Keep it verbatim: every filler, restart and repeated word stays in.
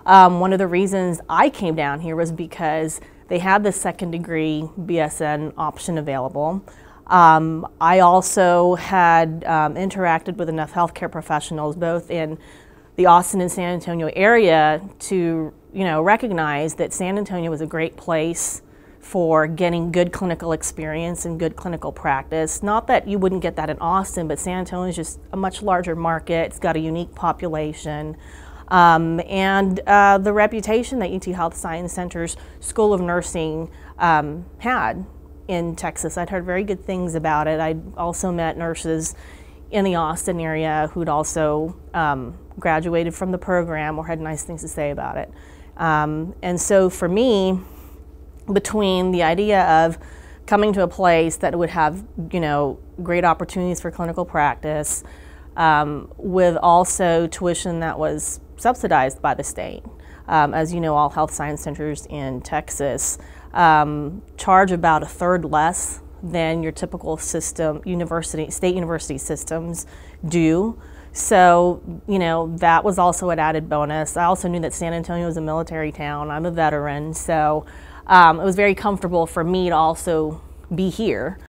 Um, one of the reasons I came down here was because they had the second degree B S N option available. Um, I also had um, interacted with enough healthcare professionals, both in the Austin and San Antonio area, to you know recognize that San Antonio was a great place for getting good clinical experience and good clinical practice. Not that you wouldn't get that in Austin, but San Antonio is just a much larger market. It's got a unique population. Um, and uh, the reputation that U T Health Science Center's School of Nursing um, had in Texas. I'd heard very good things about it. I'd also met nurses in the Austin area who'd also um, graduated from the program or had nice things to say about it. Um, and so for me, between the idea of coming to a place that would have, you know, great opportunities for clinical practice, um, with also tuition that was subsidized by the state. Um, as you know, all health science centers in Texas um, charge about a third less than your typical system, university, state university systems do. So, you know, that was also an added bonus. I also knew that San Antonio is a military town. I'm a veteran, so um, it was very comfortable for me to also be here.